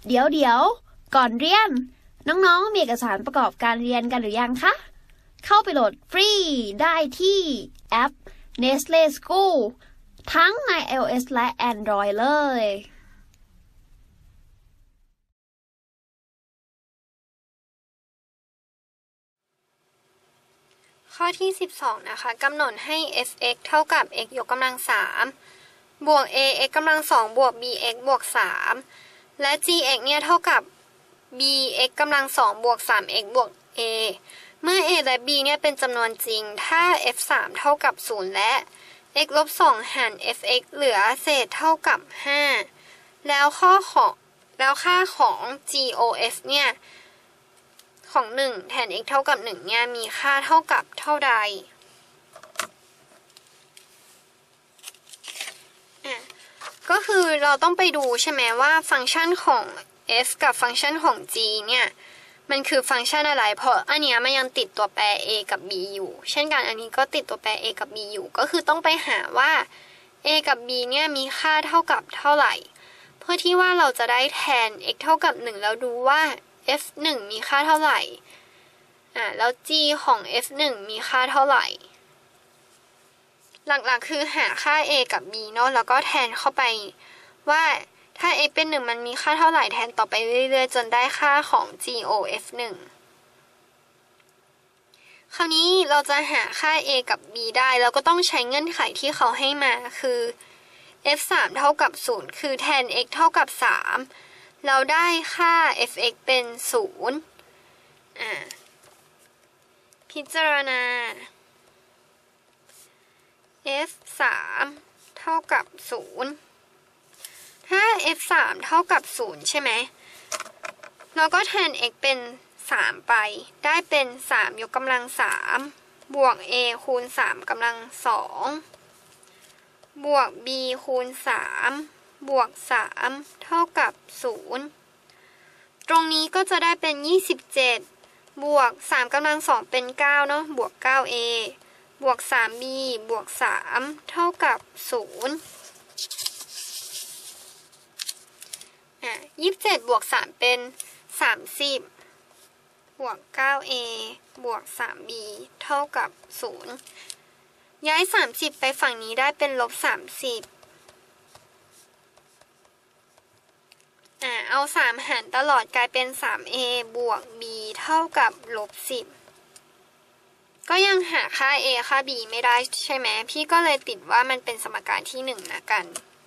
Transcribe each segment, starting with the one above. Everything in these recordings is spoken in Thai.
เดี๋ยวก่อนเรียนน้องๆมีเอกสารประกอบการเรียนกันหรือยังคะเข้าไปโหลดฟรีได้ที่แอป Nestle School ทั้งใน iOS และ Android เลยข้อที่12นะคะกำหนดให้ f(x) เท่ากับ x ยกกำลัง3บวก ax กำลัง2บวก bx บวก3และ gx เนี่ยเท่ากับ bx กำลัง2บวก 3x บวก a เมื่อ a และ b เนี่ยเป็นจำนวนจริงถ้า f3 เท่ากับ0และ x ลบ2หาร fx เหลือเศษเท่ากับ5แล้วค่าของ gof เนี่ยของ1แทน x เท่ากับ1เนี่ยมีค่าเท่ากับเท่าใดก็คือเราต้องไปดูใช่ไหมว่าฟังก์ชันของ f กับฟังก์ชันของ g เนี่ยมันคือฟังก์ชันอะไรเพราะอันเนี้ยมันยังติดตัวแปร a กับ b อยู่เช่นกันอันนี้ก็ติดตัวแปร a กับ b อยู่ก็คือต้องไปหาว่า a กับ b เนี่ยมีค่าเท่ากับเท่าไหร่เพื่อที่ว่าเราจะได้แทน x เท่ากับ1แล้วดูว่า f1 มีค่าเท่าไหร่แล้ว g ของ f1 มีค่าเท่าไหร่หลักๆคือหาค่า a กับ b เนาะแล้วก็แทนเข้าไปว่าถ้า x เป็น1มันมีค่าเท่าไหร่แทนต่อไปเรื่อยๆจนได้ค่าของ gof1 คราวนี้เราจะหาค่า a กับ b ได้เราก็ต้องใช้เงื่อนไขที่เขาให้มาคือ f3 เท่ากับ0คือแทน x เท่ากับ3เราได้ค่า fx เป็น0พิจารณา f3 เท่ากับ0ถ้า f3 เท่ากับ0ใช่ไหมเราก็แทน x เป็น3ไปได้เป็น3ยกกำลัง3บวก a คูณ3กำลัง2บวก b คูณ3บวก3เท่ากับ0ตรงนี้ก็จะได้เป็น27บวก3กำลัง2เป็น9เนาะบวก 9a บวก 3b บวก3เท่ากับ027บวก3เป็น30บวก 9a บวก 3b เท่ากับ0ย้าย30ไปฝั่งนี้ได้เป็นลบ30เอา3หารตลอดกลายเป็น 3a บวก b เท่ากับลบ10ก็ยังหาค่า a ค่า b ไม่ได้ใช่ไหมพี่ก็เลยติดว่ามันเป็นสมการที่1นะกัน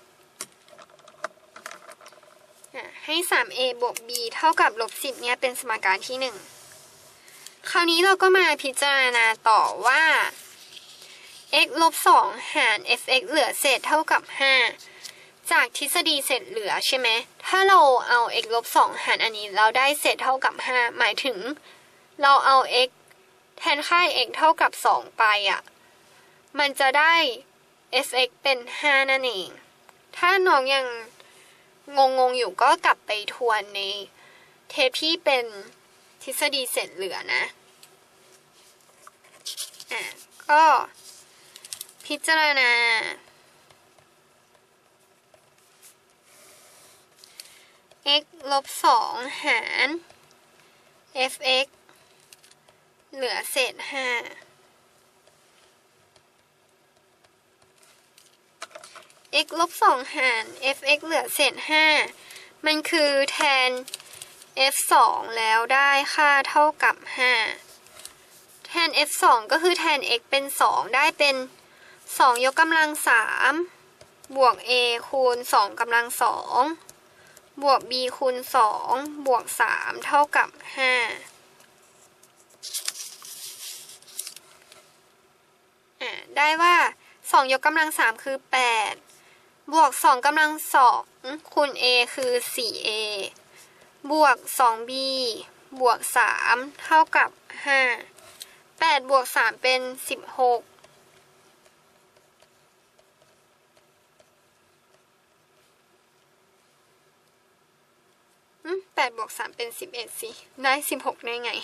ให้ 3a บวก b เท่ากับลบ10เนี่ยเป็นสมการที่1คราวนี้เราก็มาพิจารณาต่อว่า x ลบ2หาร fx เหลือเศษเท่ากับ5จากทฤษฎีเศษเหลือใช่ไหมถ้าเราเอา x ลบ2หารอันนี้เราได้เศษเท่ากับ5หมายถึงเราเอา x แทนค่า x เท่ากับ2ไปมันจะได้ fx เป็น5นั่นเองถ้าน้องยังงงอยู่ก็กลับไปทวนในเทปที่เป็นทฤษฎีเศษเหลือนะก็พิจารณา x ลบ2หาร fx เหลือเศษ5x ลบ2หาร fx เหลือเศษ5มันคือแทน f2 แล้วได้ค่าเท่ากับ5แทน f2 ก็คือแทน x เป็น2ได้เป็น2ยกกำลัง3บวก a คูณ2กำลัง2บวก b คูณ2บวก3เท่ากับ5ได้ว่า2ยกกำลัง3คือ8บวก2กำลัง2คูณ a คือ 4a บวก 2b บวก3เท่ากับ5 8บวก3เป็น16 8บวก3เป็น11สิได้16ได้ไง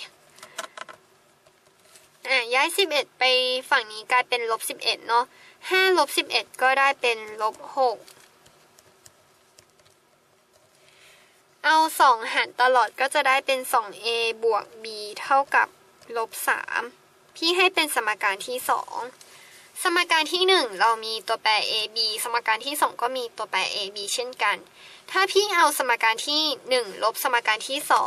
ย้าย11ไปฝั่งนี้กลายเป็นลบ11เนาะ5ลบ11ก็ได้เป็นลบ6 เอา2หารตลอดก็จะได้เป็น 2a บวก b เท่ากับลบ3พี่ให้เป็นสมการที่2สมการที่1เรามีตัวแปร a b สมการที่2ก็มีตัวแปร a b เช่นกันถ้าพี่เอาสมการที่1ลบสมการที่2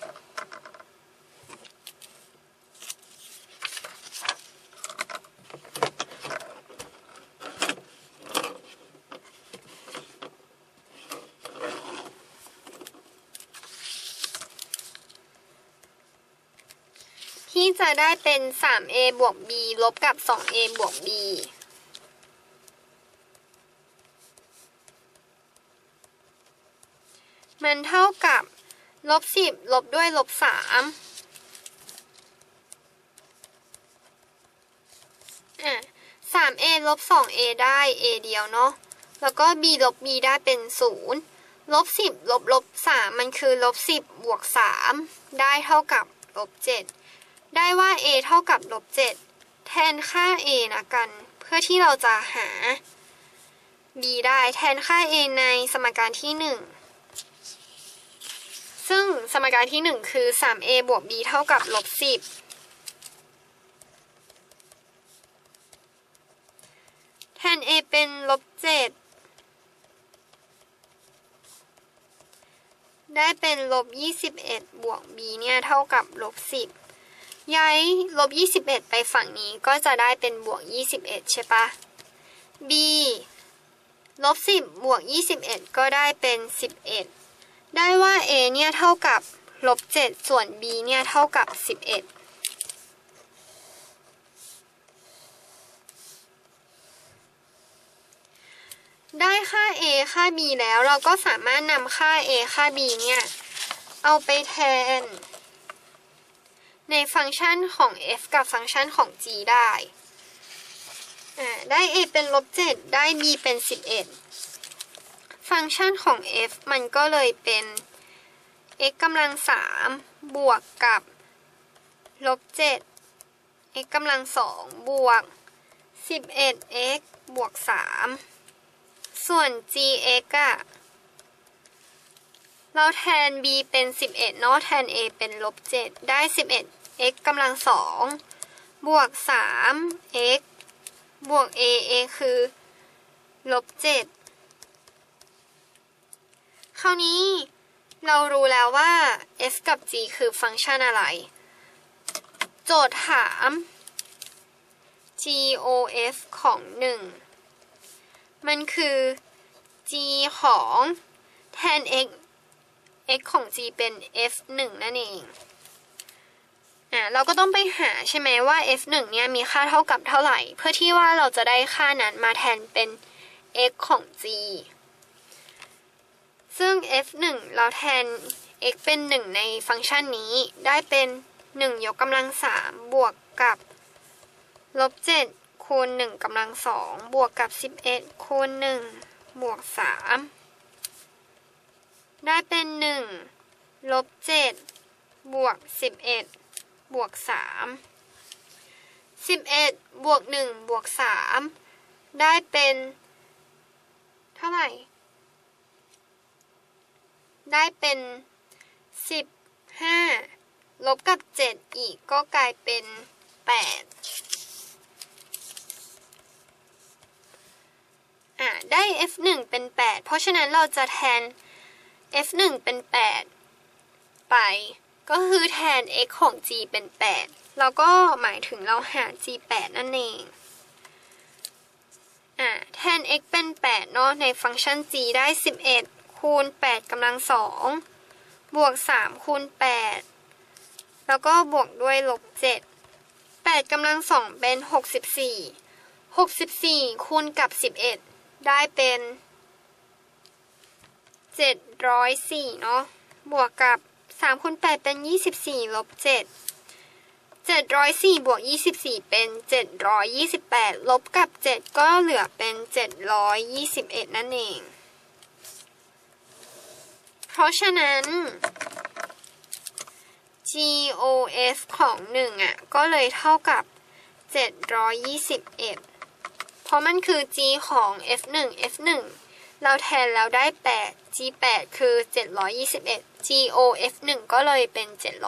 พี่จะได้เป็น 3a บวก b ลบกับ 2a บวก b มันเท่ากับลบ10ลบด้วยลบ33a ลบ 2a ได้ a เดียวเนาะแล้วก็ b ลบ b ได้เป็น0ลบ10ลบ3มันคือลบ10บวก3ได้เท่ากับลบ7ได้ว่า a เท่ากับลบ7แทนค่า a นะกันเพื่อที่เราจะหา b ได้แทนค่า a ในสมการที่1ซึ่งสมการที่1คือ 3a บวก b เท่ากับลบ10แทน a เป็นลบ7ได้เป็นลบ21บวก b เนี่ยเท่ากับลบ10ย้ายลบ21ไปฝั่งนี้ก็จะได้เป็นบวก21ใช่ปะ b ลบ10บวก21ก็ได้เป็น11ได้ว่า a เนี่ยเท่ากับลบ7ส่วน b เนี่ยเท่ากับ11ได้ค่า a ค่า b แล้วเราก็สามารถนำค่า a ค่า b เนี่ยเอาไปแทนในฟังก์ชันของ f กับฟังก์ชันของ g ได้ได้ a เป็นลบ7ได้ b เป็น11ฟังก์ชันของ f มันก็เลยเป็น x กำลัง3บวกกับลบ7 x กำลัง2บวก 11x บวก3ส่วน gx เราแทน b เป็น11เนาะแทน a เป็นลบ7ได้11x กำลัง2บวก 3x บวก a คือลบ7คราวนี้เรารู้แล้วว่า f กับ g คือฟังก์ชันอะไรโจทย์ถาม GOF ของ1มันคือ g ของแทน xของ g เป็น f1 นั่นเองเราก็ต้องไปหาใช่ไหมว่า f1 เนี่ยมีค่าเท่ากับเท่าไหร่เพื่อที่ว่าเราจะได้ค่านั้นมาแทนเป็น x ของ g ซึ่ง f1 เราแทน x เป็น1ในฟังก์ชันนี้ได้เป็น1ยกกำลัง3บวกกับลบ7คูณ1กำลัง2บวกกับ11คูณ1บวก3ได้เป็น1ลบ7บวก11บวก3 11บวก1บวก3ได้เป็นเท่าไหร่ได้เป็น15ลบกับ7อีกก็กลายเป็น8ได้ f1 เป็น8เพราะฉะนั้นเราจะแทนf1 เป็น8ไปก็คือแทน x ของ g เป็น8แล้วก็หมายถึงเราหา g 8นั่นเองแทน x เป็น8เนาะในฟังก์ชัน g ได้11คูณ8กำลัง2บวก3คูณ8แล้วก็บวกด้วยลบ7 8กำลัง2เป็น64คูณกับ11ได้เป็น704เนาะบวกกับ3คูณ8เป็น24ลบ7 704บวก24เป็น728ลบกับ7ก็เหลือเป็น721นั่นเองเพราะฉะนั้น GOF ของ1ก็เลยเท่ากับ721เพราะมันคือ G ของ F1 เราแทนแล้วได้8 G8 คือ721 GOF1 ก็เลยเป็น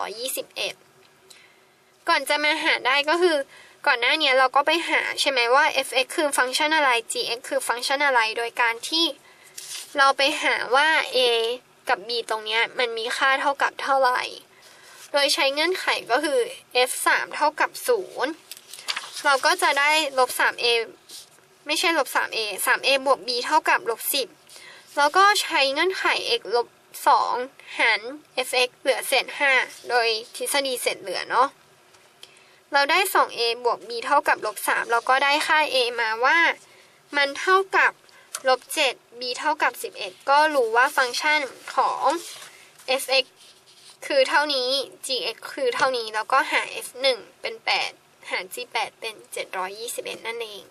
721ก่อนจะมาหาได้ก็คือก่อนหน้านี้เราก็ไปหาใช่ไหมว่า fx คือฟังก์ชันอะไร gx คือฟังก์ชันอะไรโดยการที่เราไปหาว่า a กับ b ตรงนี้มันมีค่าเท่ากับเท่าไหร่โดยใช้เงื่อนไขก็คือ f3 เท่ากับ0เราก็จะได้ลบ 3a ไม่ใช่ลบ 3a 3a บวก b เท่ากับลบ10แล้วก็ใช้เงื่อนไข x ลบ2หาร fx เหลือเศษ5โดยทฤษฎีเศษเหลือเนาะเราได้ 2a บวก b เท่ากับลบ3เราก็ได้ค่า a มาว่ามันเท่ากับลบ7 b เท่ากับ11ก็รู้ว่าฟังก์ชันของ fx คือเท่านี้ gx คือเท่านี้แล้วก็หา f1 เป็น8หาร g8 เป็น721นั่นเอง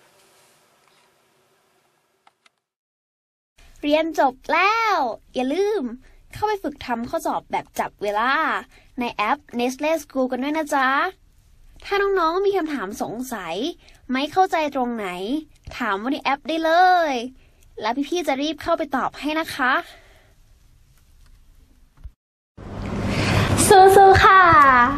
เรียนจบแล้วอย่าลืมเข้าไปฝึกทำข้อสอบแบบจับเวลาในแอป Nestle School กันด้วยนะจ๊ะถ้าน้องๆมีคำถามสงสัยไม่เข้าใจตรงไหนถามว่าในแอปได้เลยแล้วพี่ๆจะรีบเข้าไปตอบให้นะคะสู้ๆค่ะ